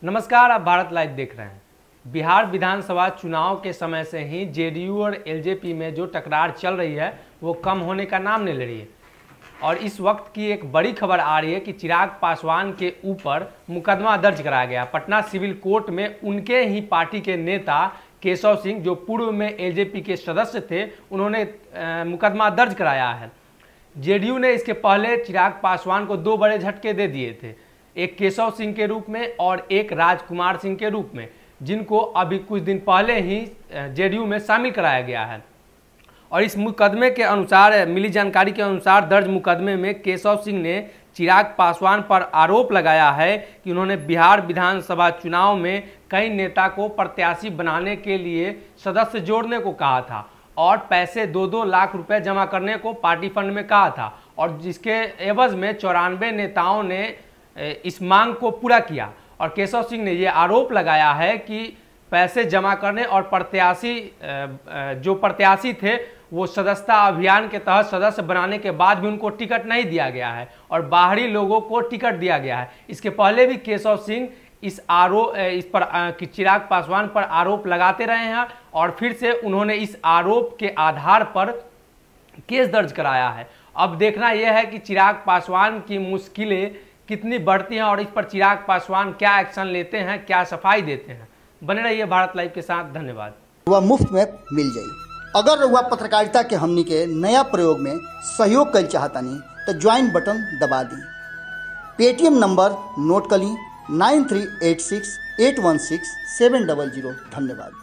नमस्कार, आप भारत लाइव देख रहे हैं। बिहार विधानसभा चुनाव के समय से ही जेडीयू और एलजेपी में जो टकरार चल रही है वो कम होने का नाम नहीं ले रही है और इस वक्त की एक बड़ी खबर आ रही है कि चिराग पासवान के ऊपर मुकदमा दर्ज कराया गया। पटना सिविल कोर्ट में उनके ही पार्टी के नेता केशव सिंह, जो पूर्व में एलजेपी के सदस्य थे, उन्होंने मुकदमा दर्ज कराया है। जेडीयू ने इसके पहले चिराग पासवान को दो बड़े झटके दे दिए थे, एक केशव सिंह के रूप में और एक राजकुमार सिंह के रूप में, जिनको अभी कुछ दिन पहले ही जेडीयू में शामिल कराया गया है। और इस मुकदमे के अनुसार, मिली जानकारी के अनुसार, दर्ज मुकदमे में केशव सिंह ने चिराग पासवान पर आरोप लगाया है कि उन्होंने बिहार विधानसभा चुनाव में कई नेता को प्रत्याशी बनाने के लिए सदस्य जोड़ने को कहा था और पैसे 2-2 लाख रुपए जमा करने को पार्टी फंड में कहा था, और जिसके एवज में 94 नेताओं ने इस मांग को पूरा किया। और केशव सिंह ने ये आरोप लगाया है कि पैसे जमा करने और जो प्रत्याशी थे वो सदस्यता अभियान के तहत सदस्य बनाने के बाद भी उनको टिकट नहीं दिया गया है और बाहरी लोगों को टिकट दिया गया है। इसके पहले भी केशव सिंह इस पर चिराग पासवान पर आरोप लगाते रहे हैं और फिर से उन्होंने इस आरोप के आधार पर केस दर्ज कराया है। अब देखना यह है कि चिराग पासवान की मुश्किलें कितनी बढ़ती हैं और इस पर चिराग पासवान क्या एक्शन लेते हैं, क्या सफाई देते हैं। बने रहिए भारत लाइव के साथ। धन्यवाद। वह मुफ्त में मिल जाई। अगर वह पत्रकारिता के हमनी के नया प्रयोग में सहयोग कर चाहतानी तो ज्वाइन बटन दबा दी। पेटीएम नंबर नोट कर ली 9386816700। धन्यवाद।